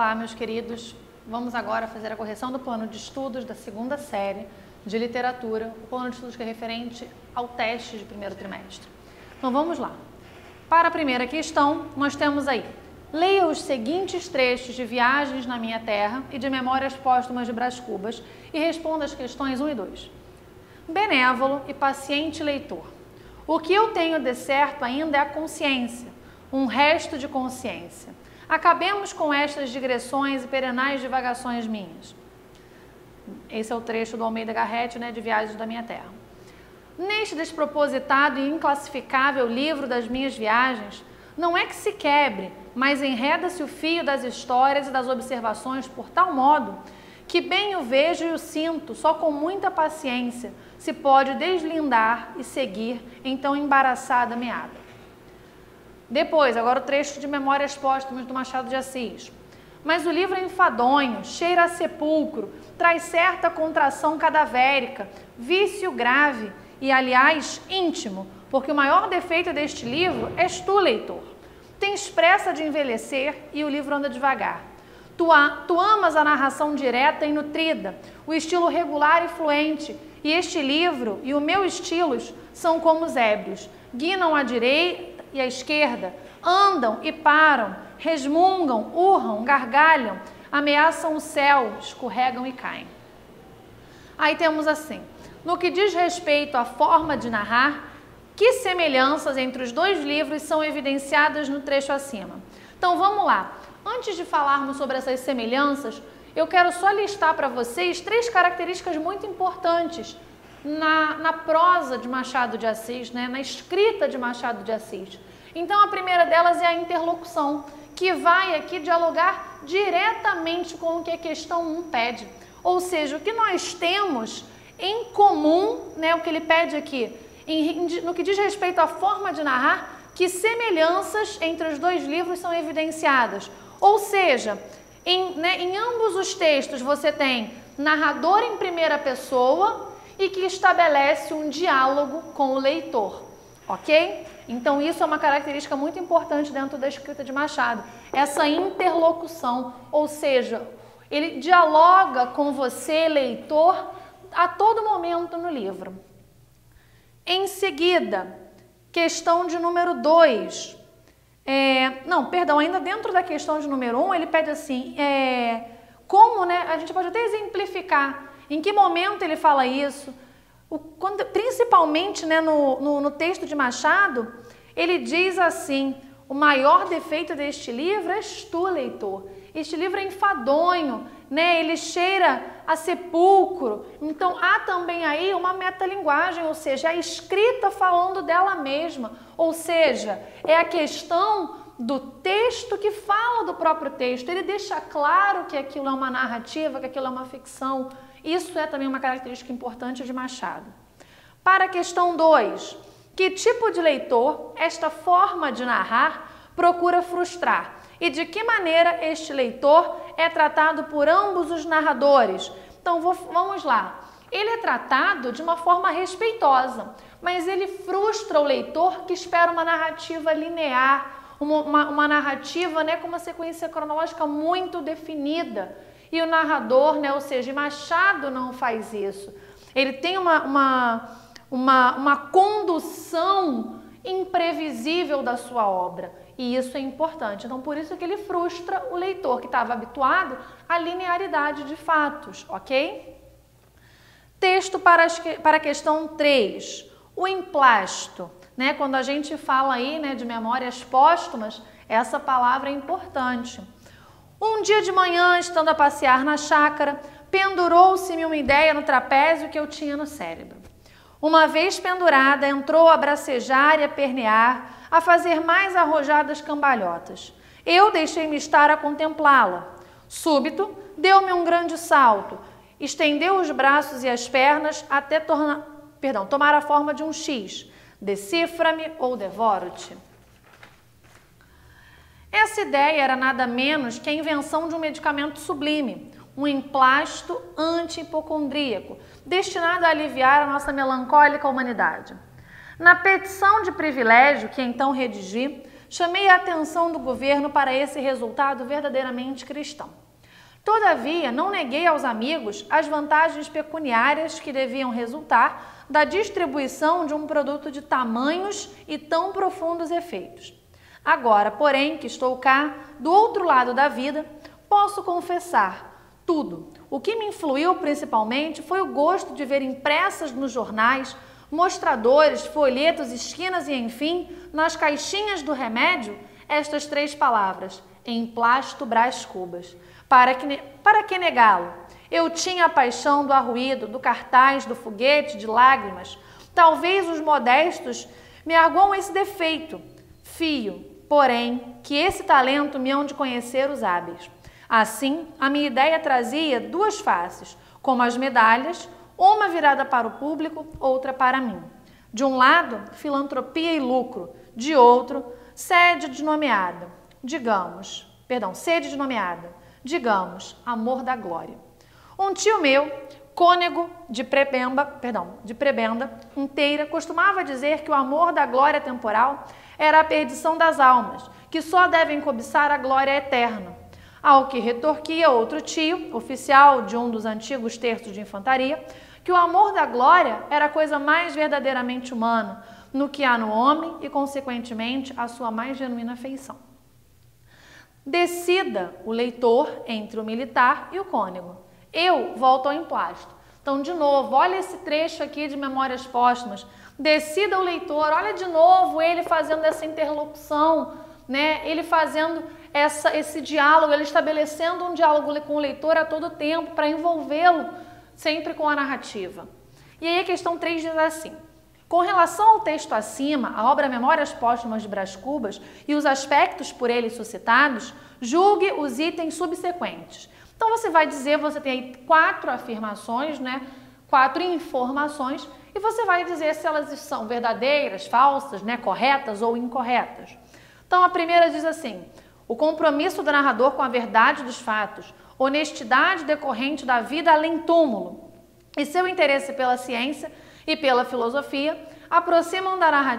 Olá, meus queridos. Vamos agora fazer a correção do plano de estudos da segunda série de literatura, o plano de estudos que é referente ao teste de primeiro trimestre. Então vamos lá. Para a primeira questão, nós temos aí: leia os seguintes trechos de Viagens na Minha Terra e de Memórias Póstumas de Brás Cubas e responda as questões 1 e 2. Benévolo e paciente leitor, o que eu tenho de certo ainda é a consciência, um resto de consciência. Acabemos com estas digressões e perenais divagações minhas. Esse é o trecho do Almeida Garrett, de Viagens da Minha Terra. Neste despropositado e inclassificável livro das minhas viagens, não é que se quebre, mas enreda-se o fio das histórias e das observações por tal modo que bem o vejo e o sinto, só com muita paciência se pode deslindar e seguir em tão embaraçada meada. Depois, agora o trecho de Memórias Póstumas do Machado de Assis. Mas o livro é enfadonho, cheira a sepulcro, traz certa contração cadavérica, vício grave e, aliás, íntimo, porque o maior defeito deste livro és tu, leitor. Tens pressa de envelhecer e o livro anda devagar. Tu amas a narração direta e nutrida, o estilo regular e fluente, e este livro e o meu estilos são como os ébrios, guinam à direita e à esquerda, andam e param, resmungam, urram, gargalham, ameaçam o céu, escorregam e caem. Aí temos assim: no que diz respeito à forma de narrar, que semelhanças entre os dois livros são evidenciadas no trecho acima? Então vamos lá. Antes de falarmos sobre essas semelhanças, eu quero só listar para vocês 3 características muito importantes na prosa de Machado de Assis, na escrita de Machado de Assis. Então a primeira delas é a interlocução, que vai aqui dialogar diretamente com o que a questão 1 pede. Ou seja, o que nós temos em comum, o que ele pede aqui, no que diz respeito à forma de narrar, que semelhanças entre os dois livros são evidenciadas. Ou seja, em ambos os textos você tem narrador em primeira pessoa e que estabelece um diálogo com o leitor, ok? Então isso é uma característica muito importante dentro da escrita de Machado, essa interlocução, ou seja, ele dialoga com você, leitor, a todo momento no livro. Em seguida, questão de número 2. Ainda dentro da questão de número 1, ele pede assim, a gente pode até exemplificar em que momento ele fala isso, principalmente no texto de Machado, ele diz assim: o maior defeito deste livro és tu, leitor. Este livro é enfadonho, ele cheira a sepulcro. Então há também aí uma metalinguagem, ou seja, a escrita falando dela mesma, ou seja, é a questão do texto que fala do próprio texto. Ele deixa claro que aquilo é uma narrativa, que aquilo é uma ficção. Isso é também uma característica importante de Machado. Para a questão 2, que tipo de leitor esta forma de narrar procura frustrar? E de que maneira este leitor é tratado por ambos os narradores? Então vamos lá. Ele é tratado de uma forma respeitosa, mas ele frustra o leitor que espera uma narrativa linear, uma narrativa com uma sequência cronológica muito definida. E o narrador, ou seja, Machado não faz isso. Ele tem uma condução imprevisível da sua obra. E isso é importante. Então, por isso que ele frustra o leitor que estava habituado à linearidade de fatos, ok? Texto para a questão 3. O emplasto. Quando a gente fala aí de memórias póstumas, essa palavra é importante. Um dia de manhã, estando a passear na chácara, pendurou-se-me uma ideia no trapézio que eu tinha no cérebro. Uma vez pendurada, entrou a bracejar e a pernear, a fazer mais arrojadas cambalhotas. Eu deixei-me estar a contemplá-la. Súbito, deu-me um grande salto, estendeu os braços e as pernas até tomar a forma de um X. Decifra-me ou devoro-te. Essa ideia era nada menos que a invenção de um medicamento sublime, um emplasto anti-hipocondríaco, destinado a aliviar a nossa melancólica humanidade. Na petição de privilégio que então redigi, chamei a atenção do governo para esse resultado verdadeiramente cristão. Todavia, não neguei aos amigos as vantagens pecuniárias que deviam resultar da distribuição de um produto de tamanhos e tão profundos efeitos. Agora, porém, que estou cá, do outro lado da vida, posso confessar tudo. O que me influiu principalmente foi o gosto de ver impressas nos jornais, mostradores, folhetos, esquinas e, enfim, nas caixinhas do remédio, estas 3 palavras: Emplasto Brás Cubas. Para que negá-lo? Eu tinha a paixão do arruído, do cartaz, do foguete, de lágrimas. Talvez os modestos me arguam esse defeito. Fio, porém, que esse talento me hão de conhecer os hábeis. Assim, a minha ideia trazia 2 faces, como as medalhas, uma virada para o público, outra para mim. De um lado, filantropia e lucro, de outro, sede denominada, digamos, amor da glória. Um tio meu, cônego de prebenda inteira, costumava dizer que o amor da glória temporal era a perdição das almas, que só devem cobiçar a glória eterna. Ao que retorquia outro tio, oficial de um dos antigos terços de infantaria, que o amor da glória era a coisa mais verdadeiramente humana, no que há no homem e, consequentemente, a sua mais genuína feição. Decida o leitor entre o militar e o cônego. Eu volto ao emplasto. Então, de novo, olha esse trecho aqui de Memórias Póstumas. Decida o leitor, olha de novo ele fazendo essa interlocução, né? Ele fazendo esse diálogo, ele estabelecendo um diálogo com o leitor a todo tempo para envolvê-lo sempre com a narrativa. E aí a questão 3 diz assim: com relação ao texto acima, a obra Memórias Póstumas de Brás Cubas e os aspectos por ele suscitados, julgue os itens subsequentes. Então você vai dizer, você tem aí 4 afirmações, né? 4 informações, e você vai dizer se elas são verdadeiras, falsas, né? Corretas ou incorretas. Então a primeira diz assim: o compromisso do narrador com a verdade dos fatos, honestidade decorrente da vida além túmulo e seu interesse pela ciência e pela filosofia aproximam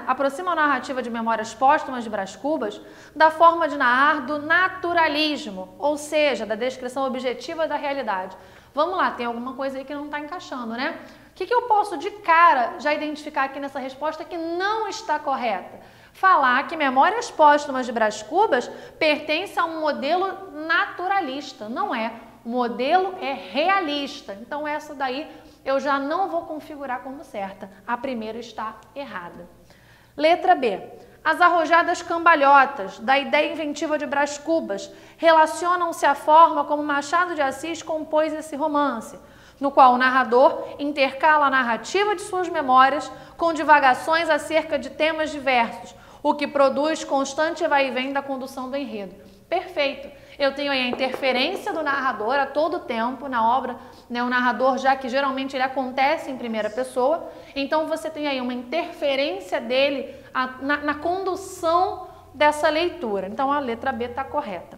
a narrativa de Memórias Póstumas de Brás Cubas da forma de narrar do naturalismo, ou seja, da descrição objetiva da realidade. Vamos lá, tem alguma coisa aí que não está encaixando, né? O que eu posso de cara já identificar aqui nessa resposta que não está correta? Falar que Memórias Póstumas de Brás Cubas pertence a um modelo naturalista, não é. O modelo é realista, então essa daí eu já não vou configurar como certa. A primeira está errada. Letra B. As arrojadas cambalhotas da ideia inventiva de Brás Cubas relacionam-se à forma como Machado de Assis compôs esse romance, no qual o narrador intercala a narrativa de suas memórias com divagações acerca de temas diversos, o que produz constante vai e vem da condução do enredo. Perfeito. Eu tenho aí a interferência do narrador a todo tempo na obra, né? O narrador, já que geralmente ele acontece em primeira pessoa, então você tem aí uma interferência dele na condução dessa leitura. Então a letra B está correta.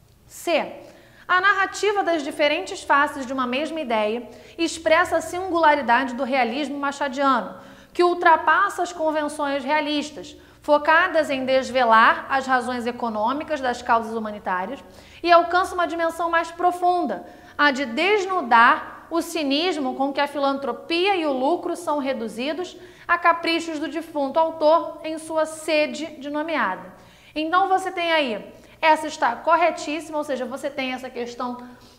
C. A narrativa das diferentes faces de uma mesma ideia expressa a singularidade do realismo machadiano, que ultrapassa as convenções realistas, focadas em desvelar as razões econômicas das causas humanitárias, e alcança uma dimensão mais profunda, a de desnudar o cinismo com que a filantropia e o lucro são reduzidos a caprichos do defunto autor em sua sede denominada. Então você tem aí, essa está corretíssima, ou seja, você tem essa questão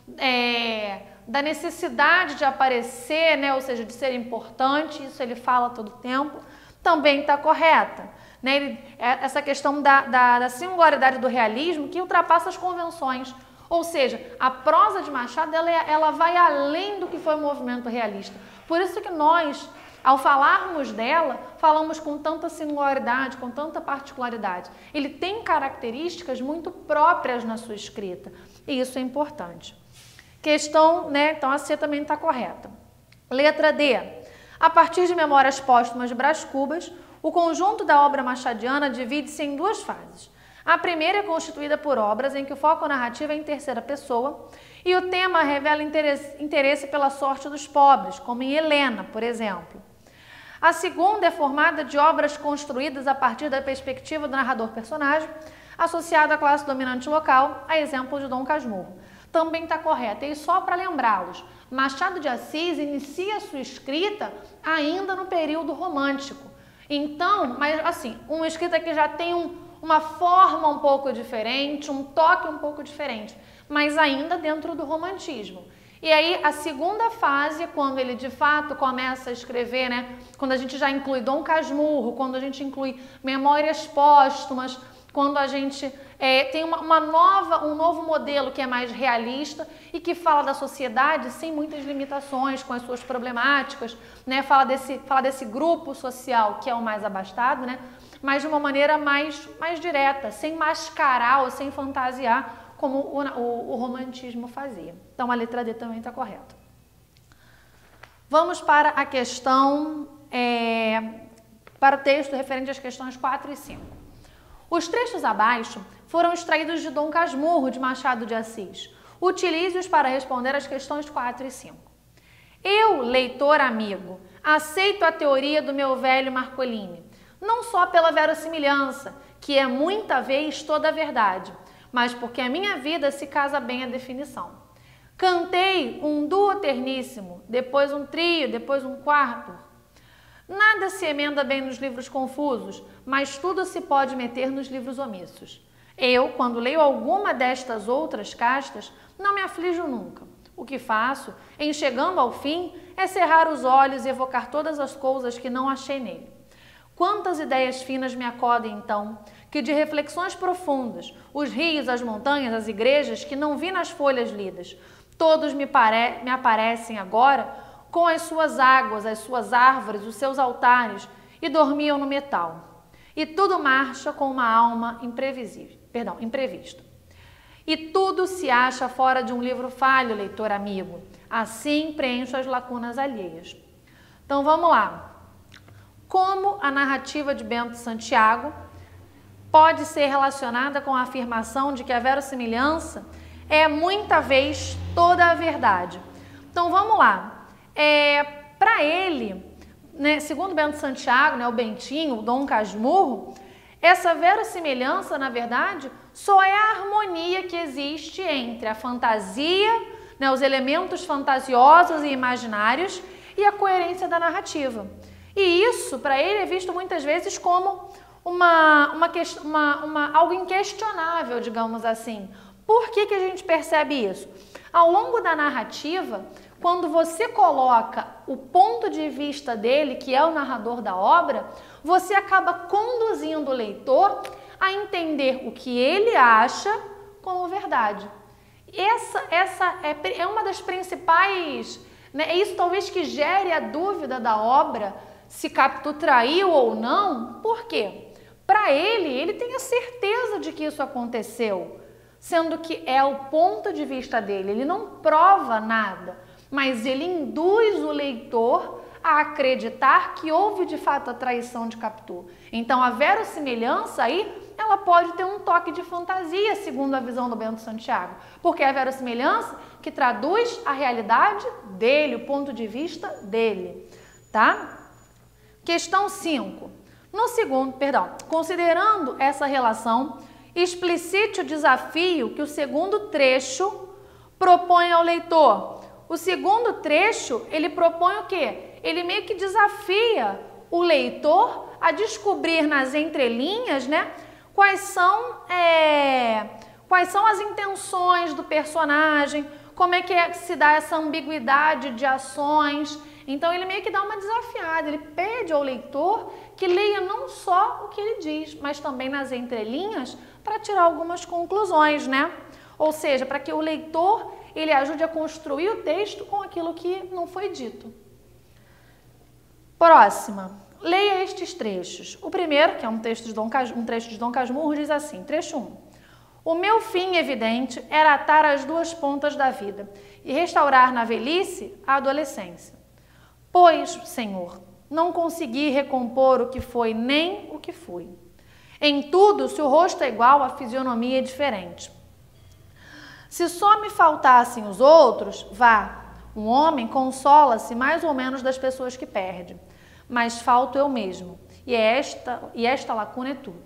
da necessidade de aparecer, né? Ou seja, de ser importante, isso ele fala todo o tempo, também está correta. Né? Essa questão da singularidade do realismo que ultrapassa as convenções. Ou seja, a prosa de Machado ela vai além do que foi o movimento realista. Por isso que nós, ao falarmos dela, falamos com tanta singularidade, com tanta particularidade. Ele tem características muito próprias na sua escrita. E isso é importante. Questão, né? Então a C também está correta. Letra D. A partir de Memórias Póstumas de Brás Cubas, o conjunto da obra machadiana divide-se em 2 fases. A primeira é constituída por obras em que o foco narrativo é em terceira pessoa e o tema revela interesse pela sorte dos pobres, como em Helena, por exemplo. A segunda é formada de obras construídas a partir da perspectiva do narrador-personagem, associado à classe dominante local, a exemplo de Dom Casmurro. Também está correto. E só para lembrá-los, Machado de Assis inicia sua escrita ainda no período romântico. Então, mas assim, uma escrita que já tem uma forma um pouco diferente, um toque um pouco diferente, mas ainda dentro do romantismo. E aí, a segunda fase, quando ele de fato começa a escrever, né? Quando a gente já inclui Dom Casmurro, quando a gente inclui Memórias Póstumas, quando a gente tem um novo modelo que é mais realista e que fala da sociedade sem muitas limitações, com as suas problemáticas, né? Fala desse grupo social que é o mais abastado, né? Mas de uma maneira mais direta, sem mascarar ou sem fantasiar, como o romantismo fazia. Então, a letra D também está correta. Vamos para a questão, para o texto referente às questões 4 e 5. Os trechos abaixo foram extraídos de Dom Casmurro, de Machado de Assis. Utilize-os para responder às questões 4 e 5. Eu, leitor amigo, aceito a teoria do meu velho Marcolini, não só pela verossimilhança, que é muita vez toda a verdade, mas porque a minha vida se casa bem à definição. Cantei um duo terníssimo, depois um trio, depois um quarto. Nada se emenda bem nos livros confusos, mas tudo se pode meter nos livros omissos. Eu, quando leio alguma destas outras castas, não me aflijo nunca. O que faço, em chegando ao fim, é cerrar os olhos e evocar todas as coisas que não achei nele. Quantas ideias finas me acodem, então, que de reflexões profundas, os rios, as montanhas, as igrejas, que não vi nas folhas lidas, todos me aparecem agora com as suas águas, as suas árvores, os seus altares, e dormiam no metal. E tudo marcha com uma alma imprevista. E tudo se acha fora de um livro falho, leitor amigo. Assim preencho as lacunas alheias. Então vamos lá. Como a narrativa de Bento Santiago pode ser relacionada com a afirmação de que a verossimilhança é muita vez toda a verdade? Então vamos lá. Para ele, né, segundo Bento Santiago, né, o Bentinho, o Dom Casmurro, essa verossimilhança, na verdade, só é a harmonia que existe entre a fantasia, né, os elementos fantasiosos e imaginários e a coerência da narrativa. E isso, para ele, é visto muitas vezes como algo inquestionável, digamos assim. Por que a gente percebe isso? Ao longo da narrativa, quando você coloca o ponto de vista dele, que é o narrador da obra, você acaba conduzindo o leitor a entender o que ele acha como verdade. Essa é uma das principais, né, é isso talvez que gere a dúvida da obra, se Capitu traiu ou não. Por quê? Para ele tem a certeza de que isso aconteceu, sendo que é o ponto de vista dele. Ele não prova nada, mas ele induz o leitor a acreditar que houve de fato a traição de Capitu. Então a verossimilhança aí, ela pode ter um toque de fantasia, segundo a visão do Bento Santiago, porque é a verossimilhança que traduz a realidade dele, o ponto de vista dele, tá? Questão 5. Considerando essa relação, explicite o desafio que o segundo trecho propõe ao leitor. O segundo trecho, ele propõe o quê? Ele meio que desafia o leitor a descobrir nas entrelinhas, né, quais são as intenções do personagem, como é que se dá essa ambiguidade de ações. Então ele meio que dá uma desafiada, ele pede ao leitor que leia não só o que ele diz, mas também nas entrelinhas para tirar algumas conclusões, né? Ou seja, para que o leitor ele ajude a construir o texto com aquilo que não foi dito. Próxima. Leia estes trechos. O primeiro, que é um trecho de Dom Casmurro, diz assim, trecho 1. O meu fim evidente era atar as duas pontas da vida e restaurar na velhice a adolescência. Pois, Senhor, não consegui recompor o que foi nem o que fui. Em tudo, se o rosto é igual, a fisionomia é diferente. Se só me faltassem os outros, vá, um homem consola-se mais ou menos das pessoas que perde. mas falto eu mesmo, e esta lacuna é tudo.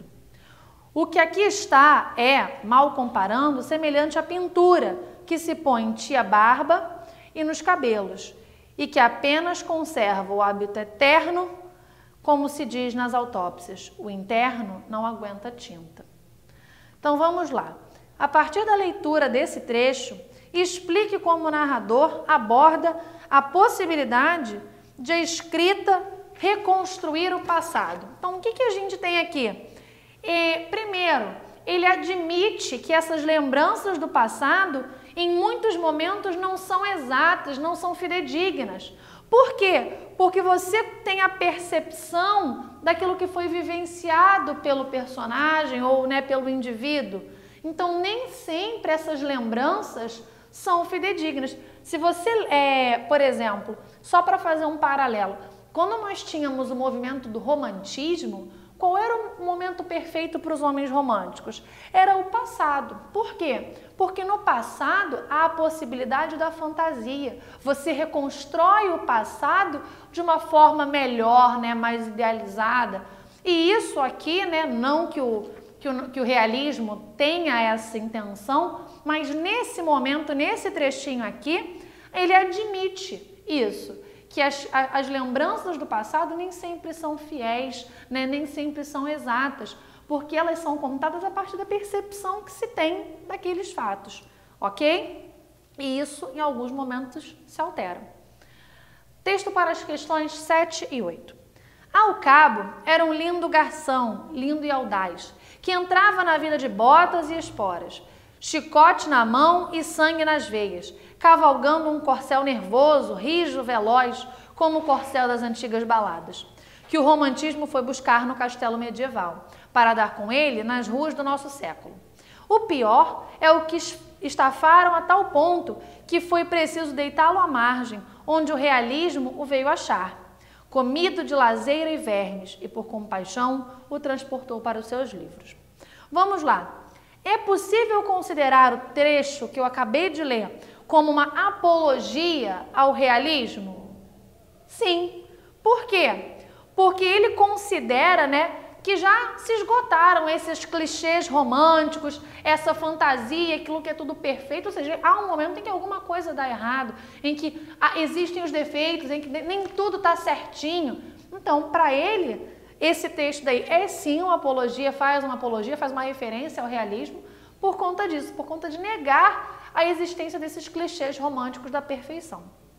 O que aqui está é, mal comparando, semelhante à pintura que se põe em tia barba e nos cabelos, e que apenas conserva o hábito eterno, como se diz nas autópsias, o interno não aguenta tinta. Então vamos lá. A partir da leitura desse trecho, explique como o narrador aborda a possibilidade de a escrita reconstruir o passado. Então, o que a gente tem aqui? Primeiro, ele admite que essas lembranças do passado, em muitos momentos, não são exatas, não são fidedignas. Por quê? Porque você tem a percepção daquilo que foi vivenciado pelo personagem ou, né, pelo indivíduo. Então, nem sempre essas lembranças são fidedignas. Se você, por exemplo, só para fazer um paralelo, quando nós tínhamos o movimento do romantismo, qual era o momento perfeito para os homens românticos? Era o passado. Por quê? Porque no passado há a possibilidade da fantasia. Você reconstrói o passado de uma forma melhor, né, mais idealizada. E isso aqui, né, não que o realismo tenha essa intenção, mas nesse momento, nesse trechinho aqui, ele admite isso, que as lembranças do passado nem sempre são fiéis, né, nem sempre são exatas, porque elas são contadas a partir da percepção que se tem daqueles fatos, ok? E isso, em alguns momentos, se altera. Texto para as questões 7 e 8. Ao cabo, era um lindo garção, lindo e audaz, que entrava na vida de botas e esporas, chicote na mão e sangue nas veias, cavalgando um corcel nervoso, rijo, veloz, como o corcel das antigas baladas, que o romantismo foi buscar no castelo medieval, para dar com ele nas ruas do nosso século. O pior é o que estafaram a tal ponto que foi preciso deitá-lo à margem, onde o realismo o veio achar, comido de lazeira e vermes, e por compaixão o transportou para os seus livros. Vamos lá. É possível considerar o trecho que eu acabei de ler como uma apologia ao realismo? Sim. Por quê? Porque ele considera, né, que já se esgotaram esses clichês românticos, essa fantasia, aquilo que é tudo perfeito, ou seja, há um momento em que alguma coisa dá errado, em que existem os defeitos, em que nem tudo está certinho. Então, para ele, esse texto daí é sim uma apologia, faz uma referência ao realismo por conta disso, por conta de negar a existência desses clichês românticos da perfeição.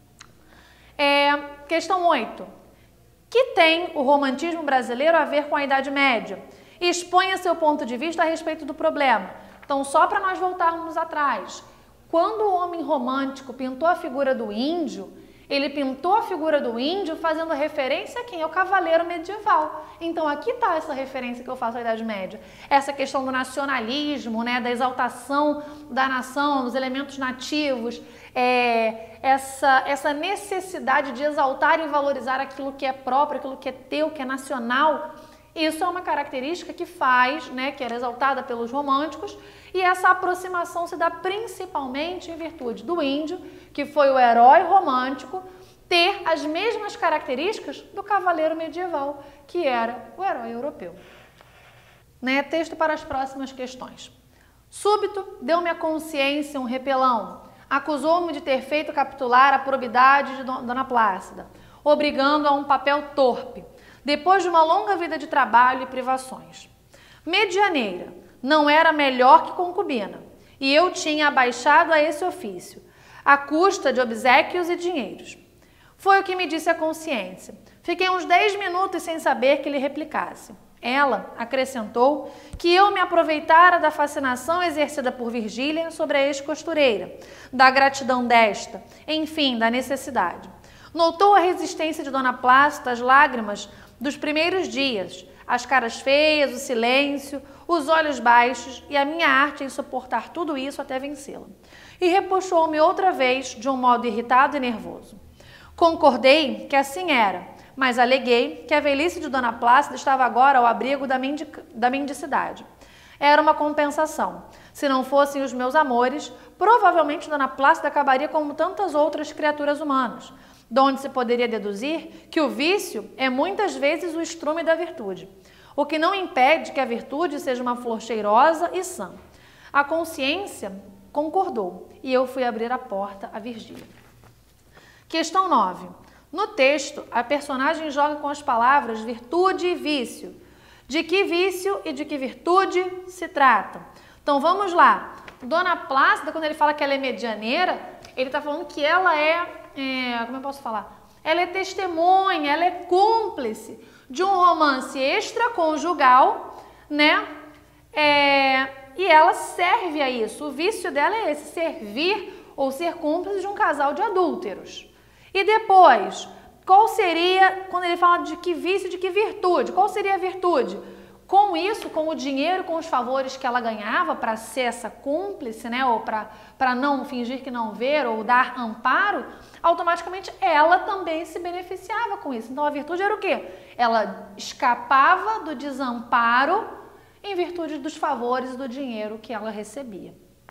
Questão 8. Que tem o romantismo brasileiro a ver com a Idade Média? Exponha seu ponto de vista a respeito do problema. Então, só para nós voltarmos atrás, quando o homem romântico pintou a figura do índio, ele pintou a figura do índio fazendo referência a quem? Ao cavaleiro medieval. Então, aqui está essa referência que eu faço à Idade Média. Essa questão do nacionalismo, né, da exaltação da nação, dos elementos nativos, essa necessidade de exaltar e valorizar aquilo que é próprio, aquilo que é teu, que é nacional. Isso é uma característica que faz, né, que era exaltada pelos românticos, e essa aproximação se dá principalmente em virtude do índio, que foi o herói romântico, ter as mesmas características do cavaleiro medieval, que era o herói europeu. Né? Texto para as próximas questões. Súbito, deu-me a consciência um repelão, acusou-me de ter feito capitular a probidade de Dona Plácida, obrigando a um papel torpe, depois de uma longa vida de trabalho e privações. Medianeira, não era melhor que concubina, e eu tinha abaixado a esse ofício, à custa de obséquios e dinheiros. Foi o que me disse a consciência. Fiquei uns 10 minutos sem saber que lhe replicasse. Ela acrescentou que eu me aproveitara da fascinação exercida por Virgília sobre a ex-costureira, da gratidão desta, enfim, da necessidade. Notou a resistência de Dona Plácida às lágrimas dos primeiros dias, as caras feias, o silêncio, os olhos baixos e a minha arte em suportar tudo isso até vencê-la. E repuxou-me outra vez de um modo irritado e nervoso. Concordei que assim era, mas aleguei que a velhice de Dona Plácida estava agora ao abrigo da mendicidade. Era uma compensação. Se não fossem os meus amores, provavelmente Dona Plácida acabaria como tantas outras criaturas humanas, de onde se poderia deduzir que o vício é muitas vezes o estrume da virtude, o que não impede que a virtude seja uma flor cheirosa e sã. A consciência concordou e eu fui abrir a porta a Virgília. Questão 9. No texto, a personagem joga com as palavras virtude e vício. De que vício e de que virtude se tratam? Então vamos lá. Dona Plácida, quando ele fala que ela é medianeira, ele está falando que ela como eu posso falar? Ela é testemunha, ela é cúmplice de um romance extraconjugal, né? E ela serve a isso. O vício dela é esse, servir ou ser cúmplice de um casal de adúlteros. E depois, qual seria, quando ele fala de que vício, de que virtude? Qual seria a virtude? Com isso, com o dinheiro, com os favores que ela ganhava para ser essa cúmplice, né, ou para não fingir que não ver ou dar amparo, automaticamente ela também se beneficiava com isso. Então a virtude era o quê? Ela escapava do desamparo em virtude dos favores e do dinheiro que ela recebia.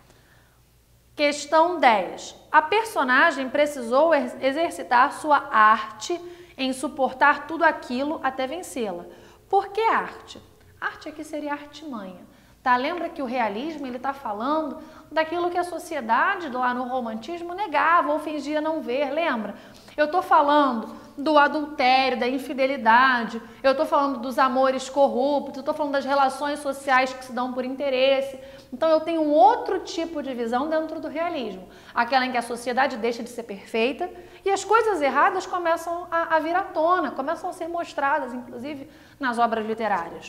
Questão 10. A personagem precisou exercitar sua arte em suportar tudo aquilo até vencê-la. Por que arte? Arte aqui seria artimanha, tá? Lembra que o realismo ele está falando daquilo que a sociedade lá no romantismo negava ou fingia não ver, lembra? Eu estou falando do adultério, da infidelidade, eu estou falando dos amores corruptos, eu estou falando das relações sociais que se dão por interesse. Então eu tenho um outro tipo de visão dentro do realismo, aquela em que a sociedade deixa de ser perfeita e as coisas erradas começam a vir à tona, começam a ser mostradas, inclusive, nas obras literárias.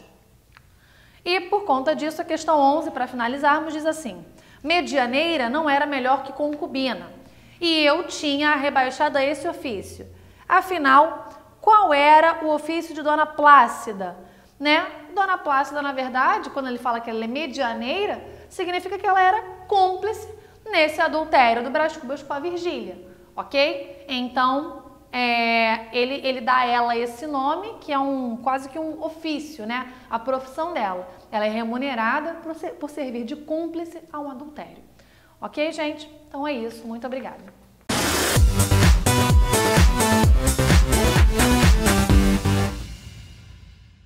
E por conta disso, a questão 11, para finalizarmos, diz assim: medianeira não era melhor que concubina, e eu tinha rebaixado a esse ofício. Afinal, qual era o ofício de Dona Plácida? Né? Dona Plácida, na verdade, quando ele fala que ela é medianeira, significa que ela era cúmplice nesse adultério do Brás Cubas com a Virgília, ok? Então, ele dá a ela esse nome, que é quase que um ofício, né? A profissão dela. Ela é remunerada por servir de cúmplice a um adultério. Ok, gente? Então é isso. Muito obrigada.